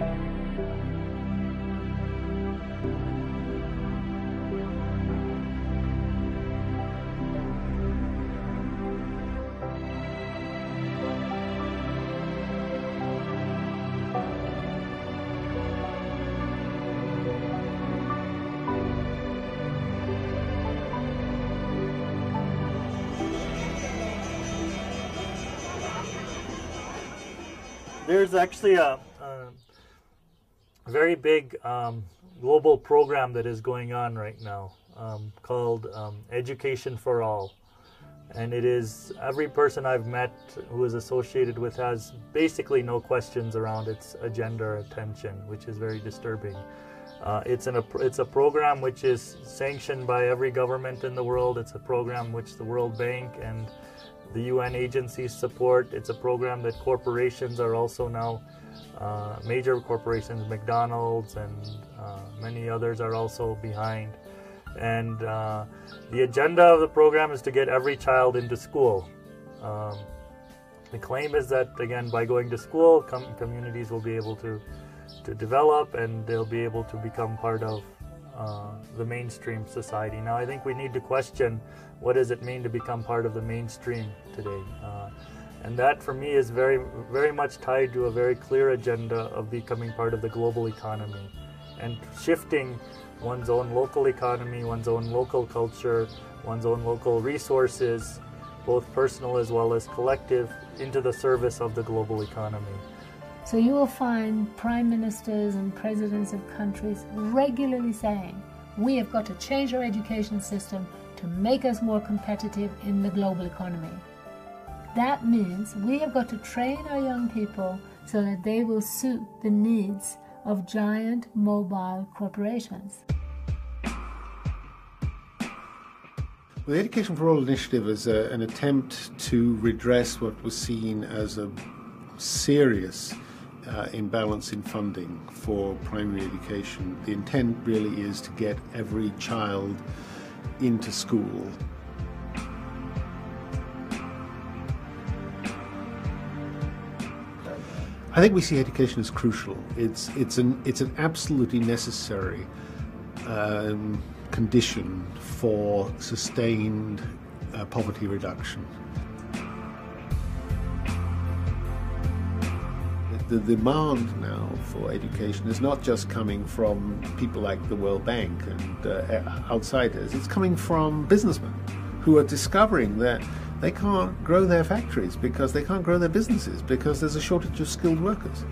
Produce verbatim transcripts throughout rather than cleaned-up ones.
There's actually a, a very big um, global program that is going on right now um, called um, Education for All. And it is, every person I've met who is associated with has basically no questions around its agenda or attention, which is very disturbing. Uh, it's, an, it's a program which is sanctioned by every government in the world. It's a program which the World Bank and the U N agencies support. It's a program that corporations are also now, uh, major corporations, McDonald's and uh, many others are also behind. And uh, the agenda of the program is to get every child into school. Um, the claim is that, again, by going to school, com communities will be able to, to develop and they'll be able to become part of uh, the mainstream society. Now, I think we need to question, what does it mean to become part of the mainstream today? Uh, and that, for me, is very, very much tied to a very clear agenda of becoming part of the global economy and shifting one's own local economy, one's own local culture, one's own local resources, both personal as well as collective, into the service of the global economy. So you will find prime ministers and presidents of countries regularly saying, we have got to change our education system to make us more competitive in the global economy. That means we have got to train our young people so that they will suit the needs of giant mobile corporations. Well, the Education for All initiative is a, an attempt to redress what was seen as a serious uh, imbalance in funding for primary education. The intent really is to get every child into school. I think we see education as crucial. It's it's an it's an absolutely necessary um, condition for sustained uh, poverty reduction. The demand now for education is not just coming from people like the World Bank and uh, outsiders. It's coming from businessmen who are discovering that they can't grow their factories because they can't grow their businesses because there's a shortage of skilled workers.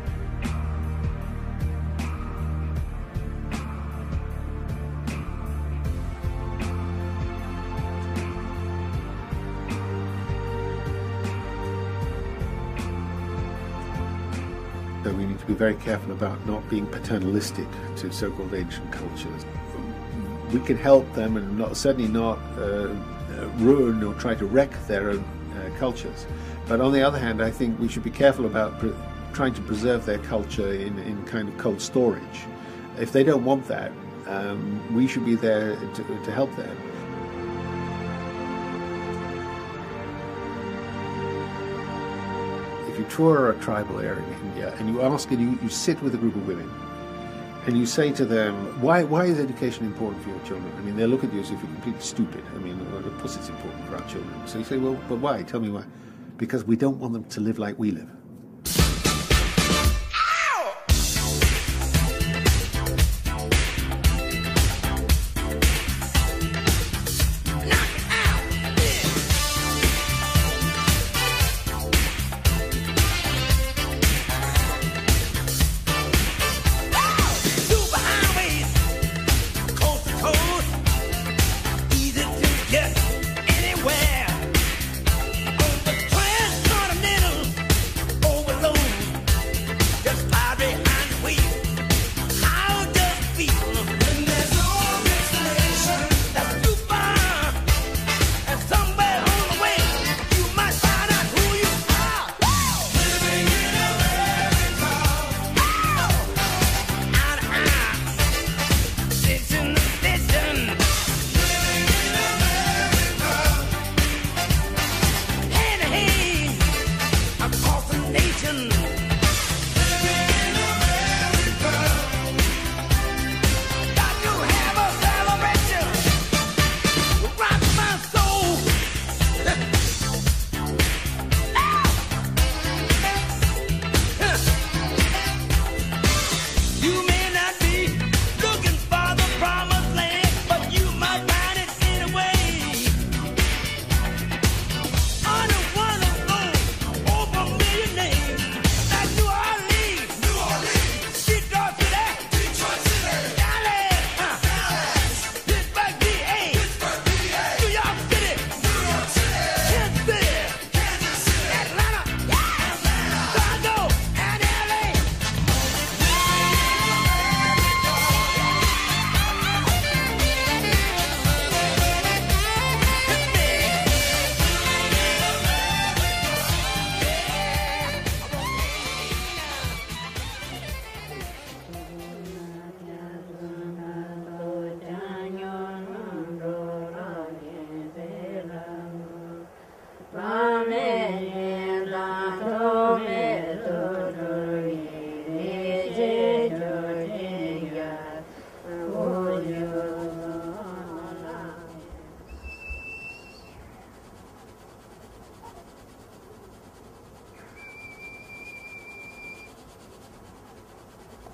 So we need to be very careful about not being paternalistic to so-called ancient cultures. We can help them and not, certainly not uh, ruin or try to wreck their own uh, cultures. But on the other hand, I think we should be careful about pre trying to preserve their culture in, in kind of cold storage. If they don't want that, um, we should be there to, to help them. If you tour a tribal area in India and you ask and you, you sit with a group of women and you say to them, why, why is education important for your children? I mean, they look at you as if you're completely stupid. I mean, of course it's important for our children. So you say, well, but why? Tell me why. Because we don't want them to live like we live. Nation. Living in America.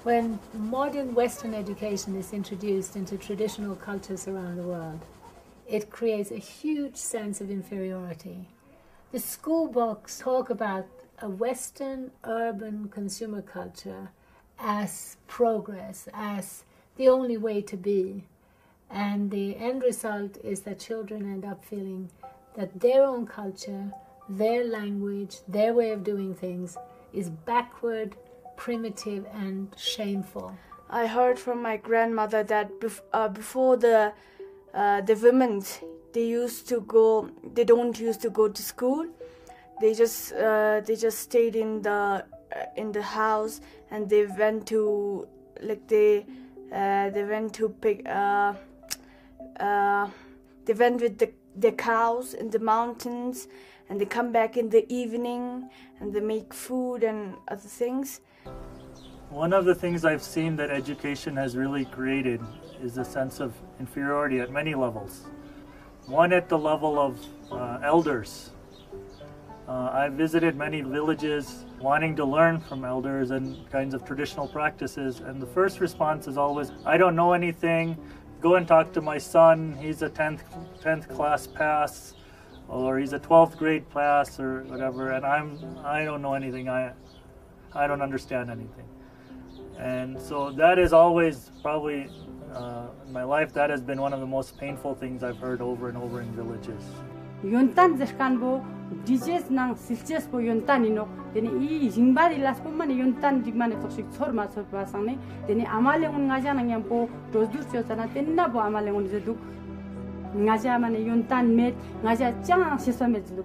When modern Western education is introduced into traditional cultures around the world, it creates a huge sense of inferiority. The school books talk about a Western urban consumer culture as progress, as the only way to be. And the end result is that children end up feeling that their own culture, their language, their way of doing things is backward, primitive, and shameful. I heard from my grandmother that bef uh, before the uh, the women, they used to go. They don't used to go to school. They just uh, they just stayed in the uh, in the house, and they went to like they uh, they went to pick. Uh, uh, they went with the the cows in the mountains, and they come back in the evening, and they make food and other things. One of the things I've seen that education has really created is a sense of inferiority at many levels. One at the level of uh, elders. Uh, I've visited many villages wanting to learn from elders and kinds of traditional practices, and the first response is always, I don't know anything, go and talk to my son, he's a tenth, tenth class pass, or he's a twelfth grade pass, or whatever, and I'm, I don't know anything, I, I don't understand anything. And so that is always probably, uh, in my life, that has been one of the most painful things I've heard over and over in villages. Yuntan zerkanbo dijes nang silches po yuntan ino deni I jingbari las po mani yuntan digmane toksik sorma sorpa sangne deni amalengun ngaja nang yang po dosdur chosana tenna po amalengun zeduk ngaja mane yuntan met ngaja chang sesamet zeduk.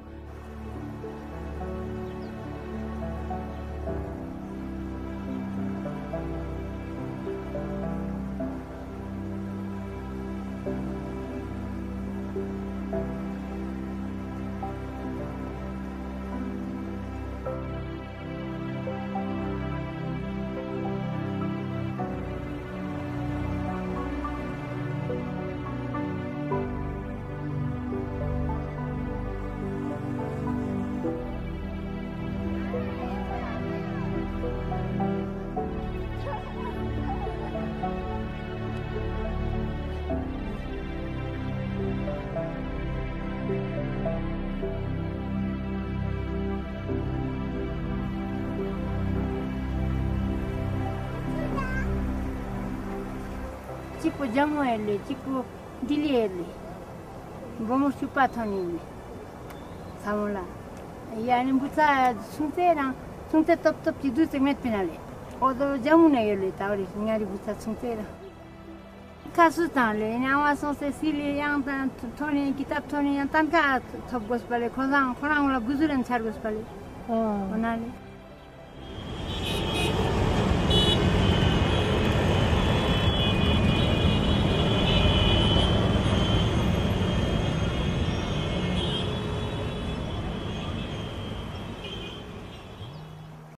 Chico Jamuele, Chico Diliele, Bomo Supatoni, Samola. Yani buta suntera, sunte top top ti dute met penale. Odo Jamunele, Tauri, Ngari buta suntera. Casutale, now San Cecilia, young Tony, Kitap Tony, and Tanka, Top Gospel, Kozan, Korang, Guzur and Char Gospel. Oh, Onali.